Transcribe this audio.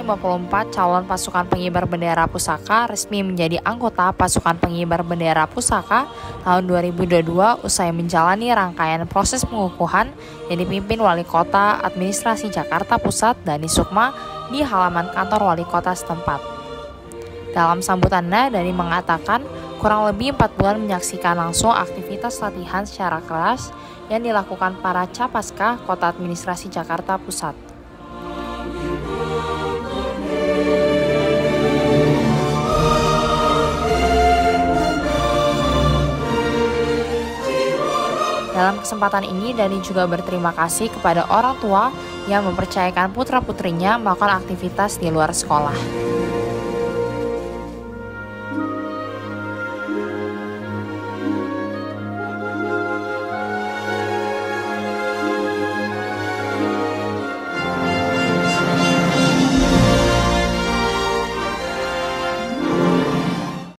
154 calon pasukan pengibar bendera pusaka resmi menjadi anggota pasukan pengibar bendera pusaka tahun 2022 usai menjalani rangkaian proses pengukuhan yang dipimpin Wali Kota Administrasi Jakarta Pusat Dani Sukma di halaman kantor Wali Kota setempat. Dalam sambutannya, Dani mengatakan kurang lebih 4 bulan menyaksikan langsung aktivitas latihan secara keras yang dilakukan para Capaska Kota Administrasi Jakarta Pusat. Dalam kesempatan ini, Dani juga berterima kasih kepada orang tua yang mempercayakan putra-putrinya melakukan aktivitas di luar sekolah.